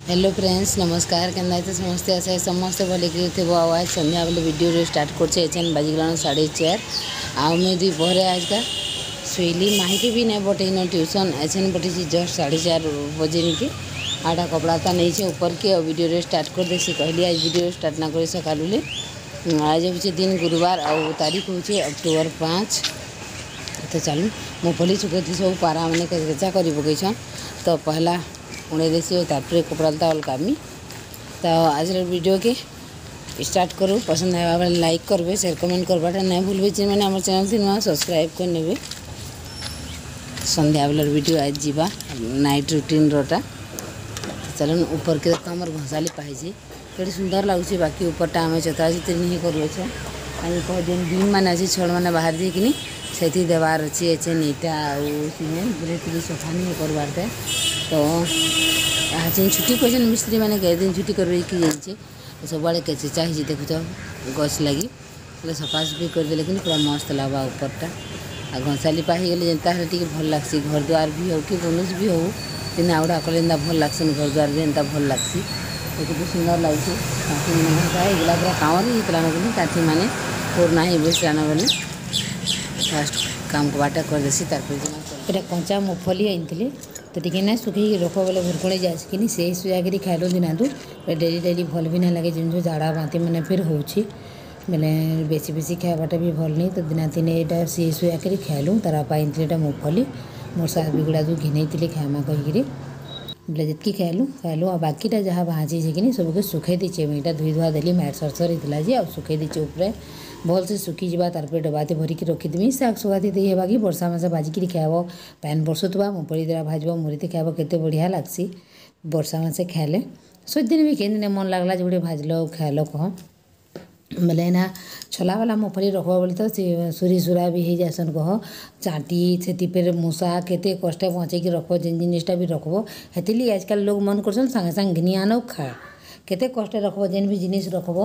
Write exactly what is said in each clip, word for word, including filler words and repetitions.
Hello friends नमस्कार केन्दा तो समस्ते आसे समस्ते भले थे आज संध्या बेले वीडियो स्टार्ट कर बाजिगलान साढ़े चार आउ मैं दुई पहरे आज का शुइली माही के भी नहीं बटेन ट्यूशन एचन बटे जस्ट साढ़े चार बजे नहीं कि आटा कपड़ा था नहीं छे ऊपर के और वीडियो स्टार्ट कर देसी कहली आज वीडियो स्टार्ट ना कर सकालुले आज हूँ दिन गुरुवार आउ तारीख हूँ अक्टोबर पाँच तो चलू मुफली सुखे सब पारा मैंने केचा कर पकईछन तो पहला उड़े देसी और तापर कपड़ा लता अलगामी तो आज वीडियो के स्टार्ट करूँ पसंद आया बेले लाइक करबे शेयर कमेंट करवाटा नहीं भूलबे जी मैंने आम चैनल थी नुआ सब्सक्राइब कर नेबे संध्या बेलर वीडियो आज जीवा नाइट रूटीन रोटा चलो ऊपर के तो आम घोषाली पाई कड़ी सुंदर लगुच बाकी ऊपरटा आम चता चित्र नहीं करुए आज कह दिन बीम मान अच्छी छड़ मैंने बाहर जाकि से देवार अच्छी एचे नीटा सीमेंट बुले सफा नहीं करवार तो आज छुट्टी कहन मिस्त्री मैंने कई दिन छुट्टी करके जाइए सब आड़े केचेचा ही देखुच गछ लगी सफासफी करदे कि पूरा मस्त लगा ऊपरटा आ घंसाली पाही गले जेनता टे भल लगसी घर द्वार भी हो कि कौन भी हो दिन आउड़ा कले भल लगसन घर द्वार भी एंता भल लगसी तो सुंदर लगे काठी मैंने एगला पूरा काँवर होता ना काठी मैंने पुरना ही बेसलान बोले फास्ट काम को बाटा कर देसी तार कंचा मुफली आनी तो टी ना सुखी रख बोले भुरकुड़े जाए से सुजाकि खाइल दिना तू डेली डेली भल भी ना लगे जिन झाड़ा बांती मैंने फिर हो बोले बेसी बेसी खावाटा भी भल नहीं तो दिना दिन यहाँ सी सुजाकि खाइलु तार पाई मुफली मोर सास बिगुड़ा जो घिनई खामा कहीकि बोले जितकी खाइलु खाइलु आ बाकीटा जहाँ भाजी कि सबके सुखे दीचे मुझा धुई धुआ देली मैट सरसर होता जे आ सुखे दीचे उपरे भल से सुखी जा तार डबाते भरिकी रखीदेमी शाग सुगाती दे हेबा कि वर्षा मासा भाजिकी खाब पैन बरसुवा मुफली द्वारा भाजब मुरीते खाब केते बढ़िया लगसी वर्षा मासे खाइले सब दिन भी केन मन लगला जो गोटे भाजल खाइल कह बोले ना छोला वाला मुफली रखब बोले तो सुरी सुरा भी हो जासन कह चाटी से पे मूसा केते कष्ट पहुँचे रखब जिन जिनटा भी रखब हेतिली आजकल लोग मन कर सागे सागे घिनी आन खा केते कष्ट रखब जेन भी जिनिस रखब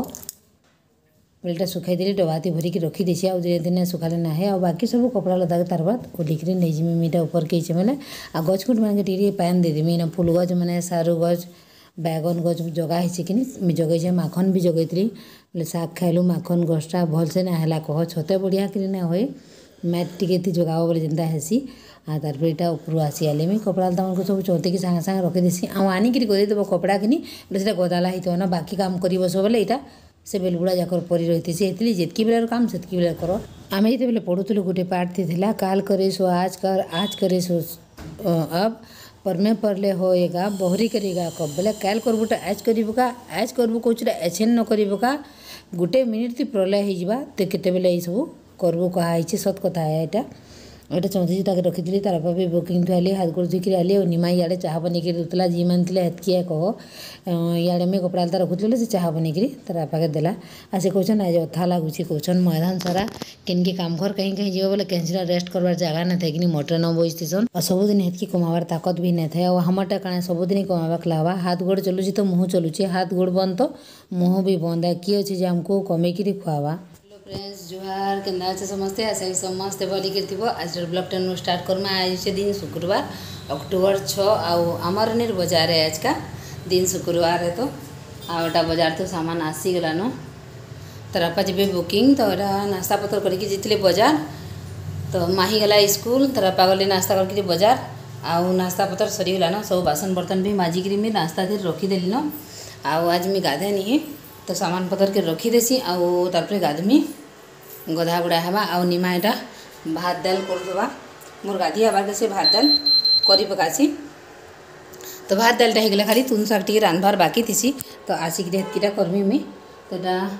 बेलटा सुखाई देली डबाती भरिकी रखी देसी आ दिन सुखाले ना है और बाकी सब कपड़ा लता तार बाद ओढ़िकी नहीं जीमी मीटा ऊपर के मैंने आ गछकुट मैंने टी पैन देदेमी ना फुल गज मैंने सारू गज बैगन गज जगा कि जगै माखन भी जगैली बोले शाग खाइलु माखन गछटा भल से ना है कह छते बढ़िया कि ना हुए मैट टी जगाब बोले जेनता हेसी आ तार यहाँ ऊपर आसी आले मैं कपड़ा लता मन को सब चौतेकी सागे सागे रखीदेसी आ आनिक गदेदेव कपड़ा कि बोले गदाला होता ना बाकी काम कर बस बोले यहाँ से बेलबुड़ा जाकर परी रही थी से जितकी बेलार काम से बेला कर आम ये बेले पढ़ुलु गोटे पाठ थी काल करे सो आज कर आज करे सो अब पर में पढ़ले होएगा बहरी करेगा कब बोले काल करबूटा आज करा आज करबू कौचरा एछेन न कर गोटे मिनिट थी प्रलय होगा तो केते बेले ये सब करबू कहे सत कथा है यहाँ एटा चौंतीस तक रखी तार बापा भी बुकिंग आली हाथ गोड़ धुकी आली और निमा इे चाह बन दूसरा जी मान हेतकी कह इे मैं कपड़ा लता रखुली से चाह बन तार बापा के देला आ से कौन आज अथा लगुच कौन मैदान सारा किनके काम घर कहीं कहीं जीव बोले कहीं रेस्ट करवार जगह ना था कि मोटर न बजतीसन और सबुदिन हेतकी कमार ताकत भी नहीं था और हमारा कण सबुदिन कमाक लगवा हाथ गोड़ चलुची तो मुँह चलुचे हाथ गोड़ बंद तो मुँह भी बंद है किए अच्छे आमको कमेकी खुआवा फ्रेंड्स जुहार केन्दा अच्छे समस्ते आशा समस्ते भली कर आज ब्लॉग टेन स्टार्ट करमा आज दिन शुक्रवार अक्टोबर छः आउ अमरनेर बाजार है आज का दिन शुक्रवार है तो आटा बाजार तो सामान आसीगलान तरपा जी बुकिंग तो नास्ता पतर करके जीते बाजार तो माही गला स्कूल तरपा गली नास्ता करके बाजार आउ नास्ता पतर सरीगलान सब बासन बर्तन भी माजिक मैं नास्ता धीरे रखीदेली न आउ आज मैं गाधे नहीं तो सामान पतर के रखीदेसी आउ तार गाधमी गधा गुड़ा हेबा आउ निमा यहाँ भात दाल करदे मोर गाधी आबार से भात दाल करी पकासी तो भात दालटा होगला खाली तुन शाग टी रांधबार बाकी थी तो आसिक हेतकीटा करमी मुई तो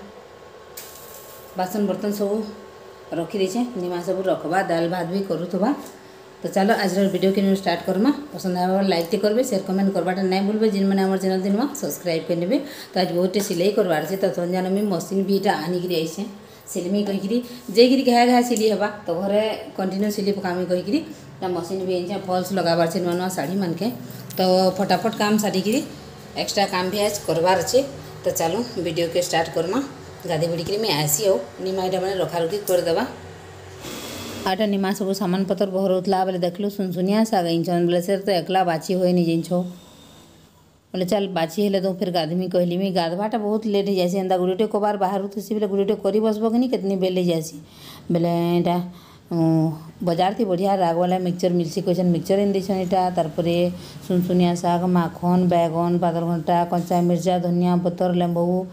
बासन बर्तन सब रखीदे निमा सब रखबा दाल भात भी करूथबा तो चलो आज वीडियो के स्टार्ट करमा पसंद आया लाइक टे करबे शेयर कमेंट करवाटा नहीं भूलबे जिन मैंने आम चैनल दिन सब्सक्राइब कर नेबे तो आज बहुत सिलाई करवार से तो संजान में मशीन भी यहाँ आनिक आईसे सिलमी कहीकि जेकि घाया घाया सिली हेबा तो घरे कंटिन्यू सिली पकामी कहीकि मशीन भी आईसे फल्स लगाबार से नुआ नुआ शाढ़ी मान के तो फटाफट काम सारिकी एक्स्ट्रा काम भी आज करवार अच्छे तो चलो वीडियो के स्टार्ट करमा गाधी बुड़ी मैं आसी हो निमा यहाँ मैंने रखा रुखी करदेवा आटा निमा सब सामान पतर बहरउला बोले देखलु सुनसुनिया शाग इंचन बोले से तो एकला बाची हुए नहीं जिनछ बोले चल बाची हेले तो फिर गाधमी कहली मुई गाधवाटा बहुत लेट हो जासी एंता गुड़े कबार बाहर थी बोले गुड़े कर बसब कि कितनी बेले जासी बोले यहाँ बजार थी बढ़िया राग वाला मिक्सचर मिलसी कहन मिक्सचर इन देसन यहाँ तार सुनसुनिया शाग माखन बैगन पातलघंटा कंचा मिर्चा धनिया पतर लेंबू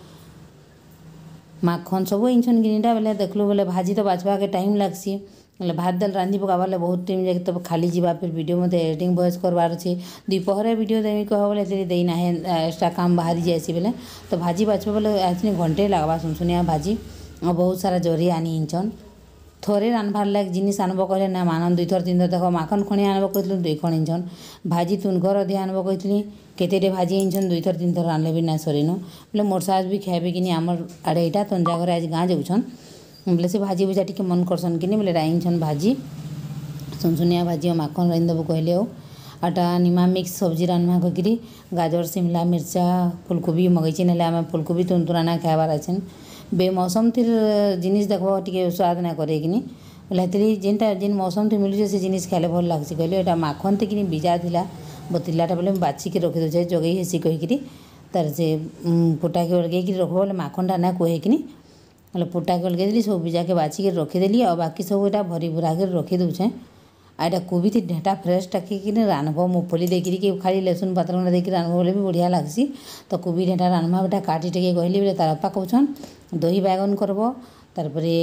माखन सब इंछन गिनीटा बोले देखलु बोले भाजी तो बाछवा के टाइम लगसी बोले भात दाल रांधि पकाबार बहुत टाइम जाके तब खाली जावा फिर वीडियो मत एडिटिंग वॉइस करवार अच्छे दुपहर वीडियो देवी कह बोले तेरी देना है एक्स्ट्रा काम बाहरी जाएसी बोले तो भाजी बाछवा बोले आज घंटे लगवा सुनसुनिया भाजी और बहुत सारा जरी आनी इंचन थोड़े रान्धबार लाग जिनिस आनब कहले ना मान दुई थर तीन थर देख माखन खणी आनब कहली दुई खण इंचन भाजी तुनघर अधिक आनब कहली केते भाजी इंचन दुई थर तीन थर रान्धले भी ना सरीन बोले मोर सास भी खाइबे कि आमर आड़े यहाँ तंजा घर आज गाँ जाऊन बोले से भाजी भुजा टी मन करसन कि बोले राइंछन भाजी सुनसुनिया भाजी और माखन रांधिदेबू कहले और आटा निमा मिक्स सब्जी रान्धमा करी गाजर शिमला मिर्चा फुलकोबी मगैची ना आम फुलकोबी तुन तुराना खाइबार अच्छे बेमौसम थी जिनिस देखो टे स्वाद ना करे कि बोले हेतु जेनटा जेन मौसम थी मिलूचे से जिनिस खाइले भल लगसी कहले यहाँ माखन थी कि बीजा थिला बतिलाटा बोले बाछिकी रखी दे जगई हेसी कहीकि तार से पुटा के अलगे रखब बोले माखनटा ना कहे कि बोले पुटा के अलगे देली सब बीजा के बाछिकी रखीदेली और बाकी सब यहाँ भरी भरा कर रखी दूचे आ यहाँ कोबी थी ढेटा फ्रेश टाकी रान्धब मुगफली देकर खाली लहसुन पातलघंटा देकर रान्धब बोले भी बढ़िया लगसी तो कोबी ढेटा रान्धमा बेटा काटी टेके कहली बोले तार बापा कौन दही बैगन करब तारपरे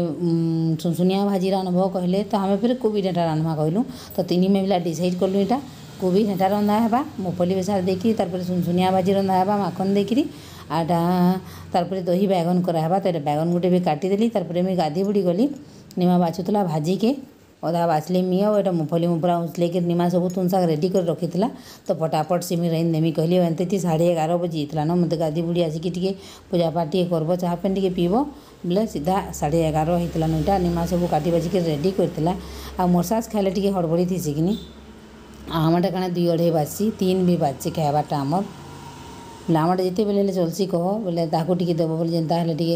सुनसुनिया भाजी रान्धब कहले तो हमें फिर कोबी ढेटा रान्धमा कहलु तो तीन मिला डिसाइड कलु यहाँ कोबी ढेटा रंधा है मुगफली बेसार देकर तारपरे सुनसुनिया भाजी रंधा है माखन देकर आटा तारपरे दही बैगन करावा तो बैगन गोटे भी काटिदेली तारपरे मुझे गाधी बुड़ी गली निमा बाछुला भाजी के अधा बाछले मी और यहाँ मुगफली मुफरा उछले निमा सब तुन शाग रेडी कर रखी तो फटाफट से मुझे रांधिदेमी कहली एमती साढ़े एगार बजे इतला न मत गाधी बुड़ी आसिक टे पूजा पाठ टे करब चाह पेन टे पीब बोले सीधा साढ़े एगार होता नईटा निमा सब काटी बाजिक रेडी करता आ मोर सास खाइले टे हड़बड़ी थी कि आमटा कण दुई अढ़ाई बाजसी तीन भी बाजसी खाइबाटा आमर बोले आमटा जिते बेले चलसी कह बोले ताकू टे देव बोले जेनता हेले टे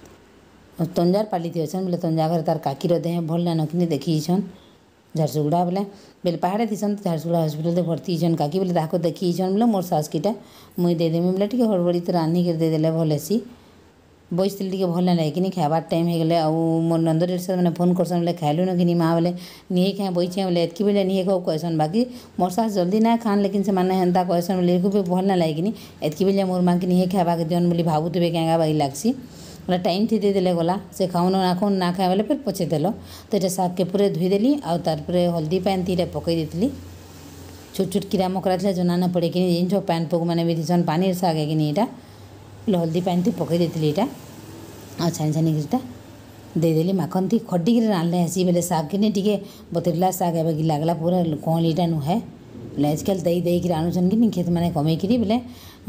तंजार पाली थी अच्छन बोले तंजा घर तार काकीर देह भल ना नखनी देखीछन झारसुगुड़ा बोले बेले पहाड़े थीसन झारसुगुड़ा हस्पिटाल भर्ती छन काकी बोले ताको देखीछन बोले मोर सास कीटा मुई देदेमी बोले टे हड़बड़ी तो रान्धि कर देदेले भल हेसी बसती टे भल ना लगे कि खाइबार टाइम हो गले मोर नंदर से मैंने फोन करसन बोले खाइलु न कि माँ बोले निहे खाए बचे बोले एतकी बेले निहे खाओ कहसन बाकी मोर सास जल्दी ना खान लेकिन से मैंने हेन्ता कहसन बोले भी भल ना लगे कि एतकी बेले मोर माँ के निहे खाइबा के दियन बोली भावुथे क्या बाई लगसी बोला टाइम थी देदेले गला से खाऊन ना खाऊन ना खाए बोले फिर पचे देल तो ये शाग के पूरे धोईदेली आउ तारपरे हल्दी पान थी पकई देती छोट छोट कीड़ा मकड़ा था जना ना पड़े कि जिन पैन पोक मैंने भी थी पानी शाग है कि यहाँ बोले हल्दी पान थी पकई देती यहाँ आ छानी छानी गिरटा देदेली माखन थी खड्डी रांधले हेसी बोले शाग के टे बतरला शाग ए लगला पूरा कहलीटा नुहे बोले आजकल दही दही कि आणुन कि खेत मैंने कमेकरी बोले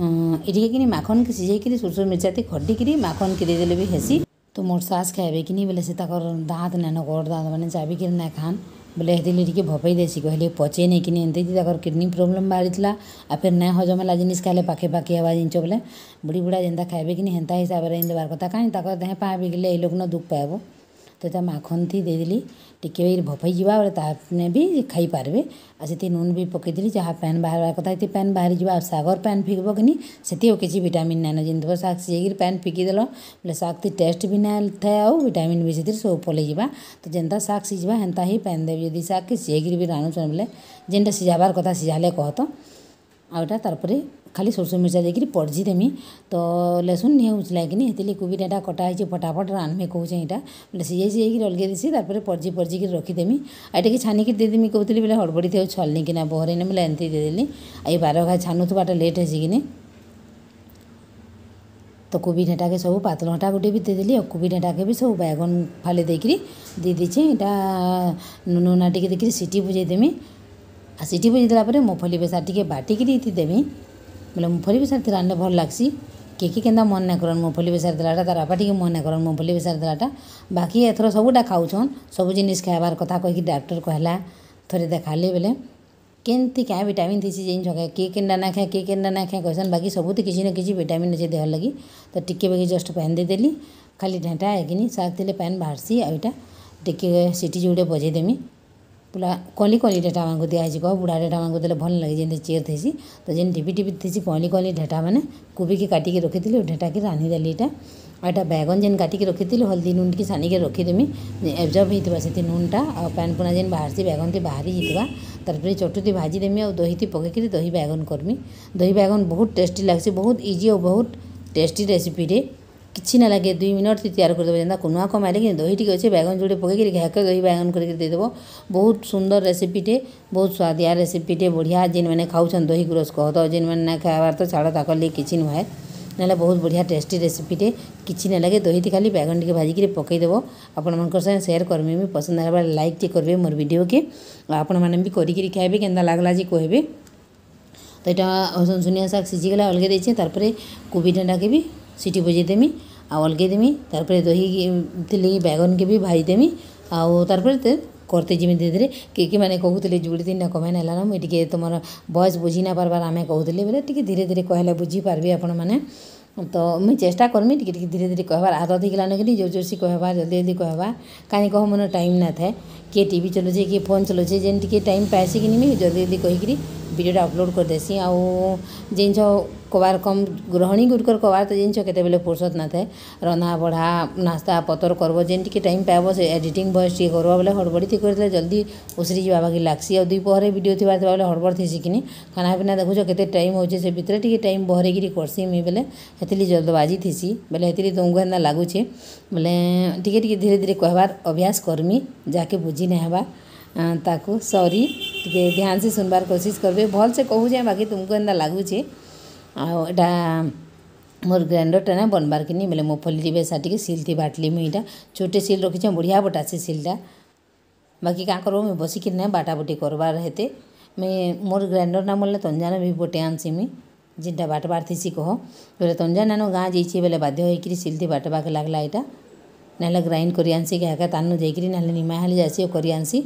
ये कि माखन के सिझे सुरसुर मिर्चा ती खड्डी माखन के देदेले भी हेसी तो मोर सास खाइबे कि बोले से दाँत नान गोड़ दाँत मैंने चाबी ना खान बोले हेतिले टे भपई देसी कहले पचे नहीं कि एमती किडनी प्रोब्लेम बाहरी आ फिर ना हजम है जिनिस खाइले पाखे पाखे हवा जिनच बोले बुढ़ी बुढ़ा जेनता खाइबे कि हेन्ता हिसाब से देवार कथा कहीं देह पा बिगले ये लोग न दुख पाइब तो त्या माखन थी देदेली टिके भपई जावा बोले ताने भी खाई पारबे आ से नून भी पकईदेली जहाँ पैन बाहर कथा ये पैन बाहरी जा सागर पैन फिकब कि से किसी विटामिन नाइन जिन शाग सीझे पैन फिकीदेल बोले शाग थी टेस्ट भी ना थाए आउ विटामिन भी से सब पलि जा तो जेनता शाग सीझा हेन्ता ही पैन देवी जदि शाग के सीझे भी राणुन बोले जेनटा सीझाबार कथा सीझाले कहत आउटा तारपरे खाली सोरसो मिर्चा देकर पड़जी देमी तो लहसुन नहीं उचला कि हेतिले कोबी डाटा कटा है फटाफट रान्धमे कहूँ यहाँ बोले सीझे सीझे अलगे देसी तारपरे पड़जी पड़जी कर रखीदेमी आटा कि छानिक देदेमी कहती बोले हड़बड़ी थे छलनी कि बहरे ने बोले एमती देदेली आई बार घा छानुथबाटा लेट हेसी कि तो कोबी ढेटा के सब पातल घंटा गोटे भी देदेली और कोबी ढेटा के भी सब बैगन फाले देकर दे दीचे यहाँ नुन उना टे देकर सीटी बुझेदेमी आ सीटी बुझे देला मुगफली बेसार टे बाटिकी देमी बोले मुगफली बेसार थी रान्धले भल लगसी किए कि केन्ता मन ना करन मुगफली बेसार देलाटा तार बापा टे मन ना करन मुगफली बेसार देलाटा बाकी एथर सबूटा खाऊन सब जिनिस खाइबार कथा कहीकि डॉक्टर कहला थोड़े देखाले बोले केमती क्या विटामिन थी जिन जगह किए केन्टा ना खाए किए केन्टा ना खाए कहसन बाकी सबूत किसी न किसी विटामिन अच्छे देह लगी तो टिके बेगी जस्ट पैन देदेली खाली ढेंटा है कि शाग थे पैन बाहरसी आईटा टिके सीटी जोड़े बजेदेमी पूरा कली कली ढेटा मानक दिखाई कह बुढ़ा ढेटा मानक देले भल लगे जमी चेयर थी तो जेन टिपी टिपी थी कली कली ढेटा मैंने कोबी के काटिकी रखी थी ढेटा की रांधिदेली यहाँ आटा बैगन जेन काटिकी रखी थी हल्दी नून की सानिक रखीदेमी एब्जर्व होता से नूनटा आ पैन पुना जेन बाहर से बैगन टी बाहरी होता तार चटुती भाजीदेमी और दही पकईकि दही बैगन करमी दही बैगन बहुत टेस्टी लग्सी बहुत इजी और बहुत टेस्टी रेसिपी रे किसी ना लगे दुई मिनट तैयार करदेव जेना कुनुआ कम आए कि दही टी अच्छे बैगन जोड़े पकईकि घाके दही बैगन करके देदेव बहुत सुंदर रेसिपीटे बहुत स्वादिया रेसिपीटे बढ़िया जेन मैंने खाऊन दही गुरस कह तो जेन मैंने ना खाबार तो छाड़ ताकर लिए किसी नुहे ना बहुत बढ़िया टेस्टी रेसिपीटे किसी ना लगे दही खाली बैगन टी भाजिकी पकईदेव आपण मन सेयार करमी भी पसंद आए लाइक टी करेंगे मोर वीडियो के आपण मैंने भी करी खाइबे के लगला जी कहबे तो यहाँ सुनसुनिया शाग सीझीगला अलगे देचे तारपरे कोबी डाँडा के भी सीटी बजेदेमी आ अलगे देमी तारपरे दही थी बैगन के भी भाजीदेमी आउ तारपरे करते जिमी धीरे धीरे किए मैंने कहते जुड़ी दिन ना कमेंट है मुझे तुम वॉइस बुझी ना पार्बार आम कहते बोले टी धीरे धीरे कहले बुझीपारे आपण मैंने तो मुझे चेष्टा करमी टी धीरे धीरे कहबार आदत होगलान कि जोर जोर से कहबार जल्दी जल्दी कहबार कहीं कह मन टाइम ना थाए किए टीवी चलाचे किए फोन चलाचे जेन टी टाइम पाएसी कि नहीं जल्दी जल्दी कहीकि वीडियोटा अपलोड कर देसी आउ जिन कबार कम गृहिणी गुड़कर कबार तो जिन केते फुर्सत ना थाए रंधा बढ़ा नास्ता पतर करब जेन टी टाइम पाब से एडिटिंग भॉइस टी करब बोले हड़बड़ी थी करते जल्दी उसरी जावा बाकी लागसी आ दुई पहरे वीडियो थी बोले हड़बड़ थी कि खाना पीना देखुच केते टाइम होचे से भितर टी टाइम बहरेगिरी करसी मुई बोले हेतली जल्दबाजी थीसी बोले हेतली तुमको एंता लगुचे बोले टी टी धीरे धीरे कहबार अभ्यास करमी जाके बुझी नहीं हवा ताकू सॉरी टे ध्यान से सुनबार कोशिश करबे भल से कहू जाए बाकी तुमको एंता लगुचे आटा मोर ग्राइंडरटा ना बनबार कि बोले मुफली बेसा टी सिल थी बाटली मुईटा छोटे सिल रखी बढ़िया बटा से सिलटा बाकी क्या करब मुझे बसिक ना बाटा बुटी करबार हेते मैं मोर ग्राइंडर ना बोले तंजान भी बोटे आनसी मुई जिनटा बाटबार थी कह बोले तंजान नानो गाँ जाइए बोले बाध्य होकर सिल थी बाटबाके लगला यहाँ ना ग्राइंड कर आनसी क्या तानु जाकि ना निमा हाली जासी कर आनसी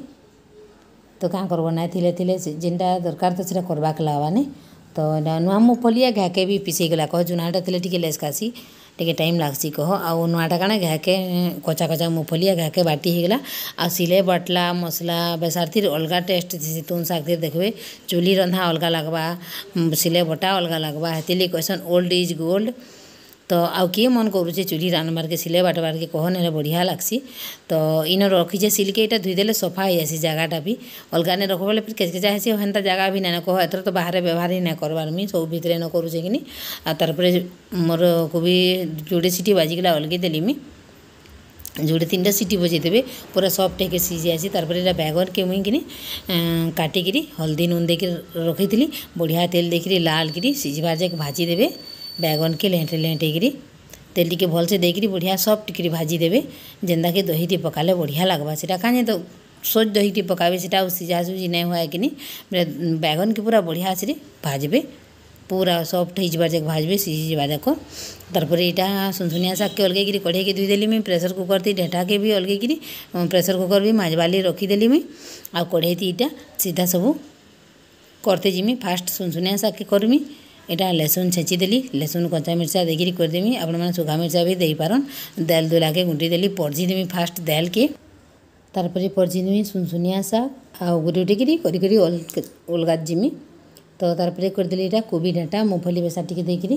तो क्या करब ना थिले थिले जेनटा दरकार तो सीटा करवाक लावाने तो नुआ मुफलिया घाके भी पिसेगला कह जुनाटा थे टी लेसकासी टे टाइम लागसी कह आउ नुआटा काना घाके कचा कचा मुफलिया घाके बाटी होगला आ सिले बाटला मसला बेसार थी अलग टेस्ट थी तुन शाग थी देखबे चूल्ही रंधा अलग लगवा सिले बटा अलग लगवा हेतिली कहसन ओल्ड इज गोल्ड तो आउ किए मन करुचे चूल्ही रान्धबार के सिले बाटबार के कह ना बढ़िया लागसी तो इन रखीचे सिल्के यहाँ धोईदेले सफा हो जासी जगहटा भी अलग ने रख बोले फिर केचकेचा हेसी हेन्ता जगह भी ना कह एथर तो बाहर व्यवहार ही ना करबार मुई सब भितर न करुचे कि तारपरे मोर कोबी जोड़े सीटी बाजिगला अलगे देली मुई जोड़े तीन टा सीटी बजेदेवे पूरा सफ्ट होकर सीझी आसी तारपरे एटा बैगन के मुई कि काटिकी हल्दी नून देकर रखी थी बढ़िया तेल देकर लाल करी सीझबार जाक भाजी देवे बैगन के लेंटे लेंटेकरी तेल टी भल से देकरी बढ़िया सफ्ट करी भाजी देवे जेनता के दही टी पकाले बढ़िया लगवा से कहीं तो सोच दही टी पकाबे से सीझा सुझी नहीं हुआ कि नहीं बैगन के पूरा बढ़िया से भाजबे पूरा सफ्ट हो जाक भाजबे सीझी जाक तारपर यहाँ सुनसुनिया शाग के अलगे कढ़े के धोईदेली मुई प्रेसर कुकर थी ढेटा के भी अलगे करी प्रेसर कुकर भी माजबाली रखीदेली मुई आ कढ़े थी इटा सीधा सब करते जिमी फास्ट सुनसुनिया शाग के करमी यहाँ लहसुन छेचिदेली लहसुन कच्चा मिर्चा देकर करदेमी आपण मैंने सुखा मिर्चा भी दे पारन दाल दुला के गुंटी देली परजी देमी फास्ट दाल के तारपरे परजी देमी सुनसुनिया शाग आ गुटी उठी करी करी अलगा जिमी तो तारपरे करदेली यहाँ कोबी डाँटा मुफली बेसा टी देकरी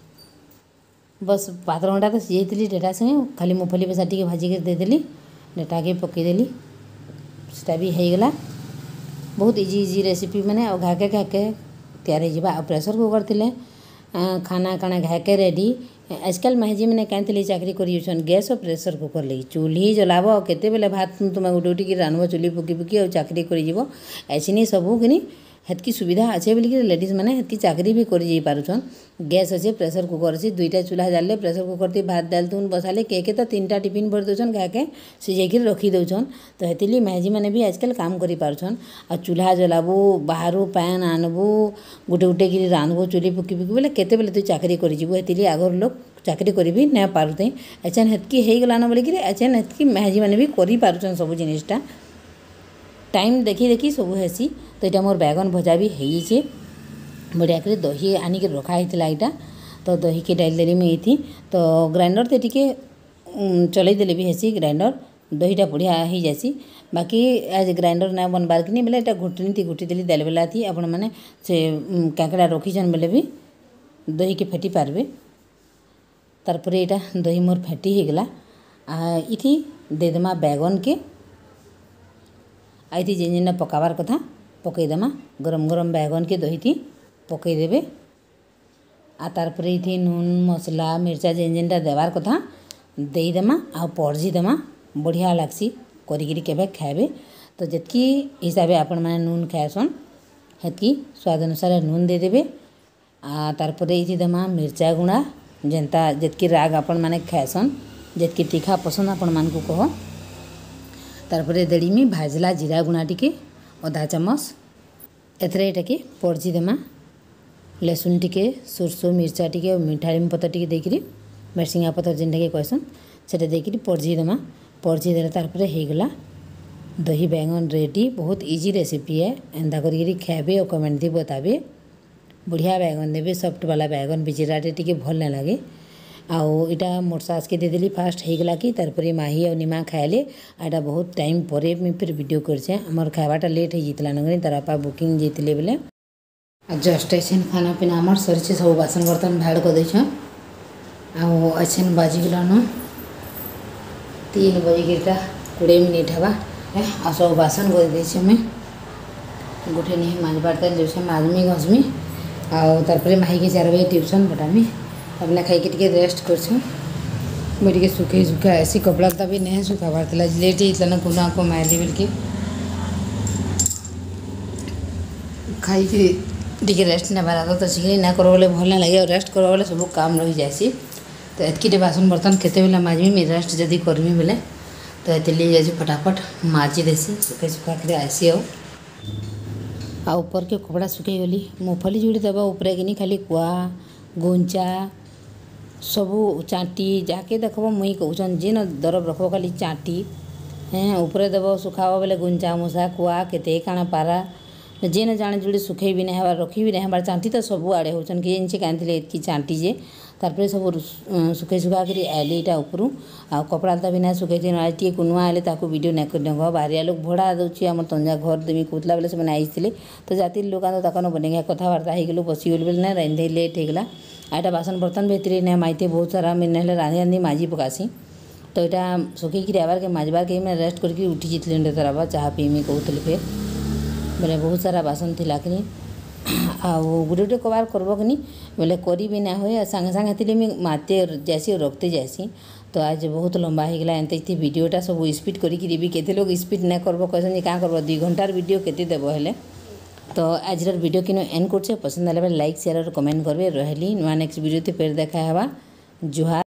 बस पात्र घंटा तो सीझी डेटा संगे खाली मुफली बेसा टी भाजिक देदेली डेटा के पकईदेली सेटा भी होगला बहुत इजी इजी रेसिपी मैंने और घाके घाके तैयार हो प्रेसर कुकर थे खाना काना घाके रेडी आजकल महजी मैंने कहीं चाकरी कर गैस और प्रेसर कुकर लगी चूल्ही जलाब केते बेले भात तुम गोटे उठी रांधब चूल्ही फुकी फुकी और चाकरी कर ऐसी नहीं सबू कि हेतकी सुविधा अच्छे बोलिक लेडीज मैंने हेतकी चाकरी भी कर पारुछन गैस अच्छे प्रेसर कुकर अच्छे दुईटा चूल्हा जाले प्रेसर कुकर थी भात डाल तुन बसाले के के तो तीन टा टिफिन भर दौन घाके सीझे रखी दौन तो हेतिली महजी मैंने भी आजकल काम कर पारुछन आ चूल्हा जलाबू बाहर पैन आनबू गोटे गोटे कि रांधबू चूल्ही फुकी फुकी बोले केते बेले तु चाकरी करू हेतिली आगर लोग चाकरी कर भी ना पारुते एचेन हेतकी होगलान बोलिक एचेन हेतकी महजी मैंने भी कर पारुछन सब जिनिसटा टाइम देखी देखी सब हेसी तो यहाँ मोर बैगन भजा भी होइछे बढ़िया कर दही आनिक रखा होता यहाँ तो दही के डाल देली मुई थी तो ग्राइंडर तो टी चलई देले भी हेसी ग्राइंडर दहीटा बढ़िया हो जासी बाकी आज ग्राइंडर ना बनबार कि बोले एटा घुटनी थी घुटी देली दाल बेला थी आपण मैंने से काकड़ा रखीछन बोले भी दही के फेटी पारबे। तारपर यहाँ दही मोर फेटी हो गला इथी देदेमा बैगन के आईथी जेन जेनटा पकाबार कथा पकईदेमा गरम गरम बैगन के दही थी पकईदेवे आ तारपर ये नून मसला मिर्चा जेन जेनटा देवार कथा देदेमा आ पड़जी देमा बढ़िया लागसी करिकी केबे खाएबे। तो जितकी हिसाब से आपण मैंने नून खाएसन हेतकी स्वाद अनुसार नून दे देबे आ तारपर ये देमा मिर्चा गुणा जेनता जितकी राग आपण मैंने खाएसन जितकी तीखा पसंद आपण मान को कह। तारपर देड़ी में भाजला जीरा गुणा टिके अधा चामच एथरे एटा के पड़जी देमा लहसुन टिके सुरसो मिर्चा टिके मीठा नीम पत्र टिके देकरी मेरसिंगा पत्र जेनटा के कहसन सेटा देकरी पड़जी देमा पड़जी देले तारपर हो गला दही बैंगन रेडी। बहुत इजी रेसिपी है एंदा करी खाएबे और कमेंट दी बताबे। बढ़िया बैगन देवे सॉफ्ट वाला बैगन बिचराटे टिके भल ना लगे आउ इटा मोर सास के दे देली फास्ट हो गला कि तारपर माही और निमा खाएले आटा बहुत टाइम पर मुझे फिर वीडियो करछे आमर खावाटा लेट हो जाता नगनी तार बापा बुकिंग जाते बोले जस्ट ऐसे खाना पीना आमर सरी सब बासन बर्तन भाड़ कर देछ आउ अच्छे बाजी गलान तीन बजे कोड़े मिनिट हवा आ सब बासन कर देछे मैं गोटे नहीं माजबार तेल जो माजमी घसमी आउ तारपर माही के चार बजे ट्यूशन पठामी अपना खाई के रेस्ट कर मुझे सुखे सुखा ऐसी कपड़ा तो भी नहीं सुखाबार था लेट होता ना कुना को मारली बोल के खाई के रेस्ट नहीं बार तो शीघ्र ना करो बोले भल ना लगे रेस्ट करो बोले सब काम रही जासी। तो एतकी बासन बर्तन केते बेला माजमी मैं रेस्ट जदि करमी बोले तो ये लिए जाए फटाफट माजी देसी सुखे सुखा कर आसी आ ऊपर के कपड़ा सुखे गली मूँगफली जोड़ी देवा ऊपर कि खाली कुआ गुंचा सबू चाटी जाके देखब मुई कहन जेन दरब रखब खाली चाटी हाँ ऊपर देव सुखाब बोले गुंचा मूसा कुआ केते काଣା पारा जेन जाने जोड़ी सुखे भी नहीं हबार रखी भी नहीं हबार चाटी तो सबू आड़े होचन कि इनसे कानी एतकी चाटी जे तारपर सब सुखे सुखा कर आइली इटा उपरू आ कपड़ा तो भी ना सुखे थे आज टी कुनुआ आए ताको वीडियो नहीं कर देंगे बाहरिया लोग भड़ा दूसरी आम तंजा घर देवी कहला बेले से आईते तो जाति लोक तक बने कथबार्ता हो गलु बसीगलु बोले ना रांधे लेट हो गला आटा बासन बर्तन भीतर नहीं माइते बहुत सारा मैंने रांधे रांधे माजी पकासी। तो यहाँ सुखी आबार के माजबार के मैं रेस्ट करके उठी जीतली तरह चाह पीमी कहते फिर बोले बहुत सारा बासन थी कि आ गोटे गोटे कबार करब कि बोले करी भी ना हुए सांगे सांगे थी मुझे माते जासी और रखते जासी। तो आज बहुत लंबा हो गला एंते वीडियोटा सब स्पीड करी भी केते लोग स्पीड ना करब कहते क्या करब दुई घंटार वीडियो केते देव हेले। तो आज वीडियो कि एंड कर पसंद आए लाइक शेयर और कमेंट करेंगे रही नुआ नेक्स्ट वीडियो फिर देखा जुहार।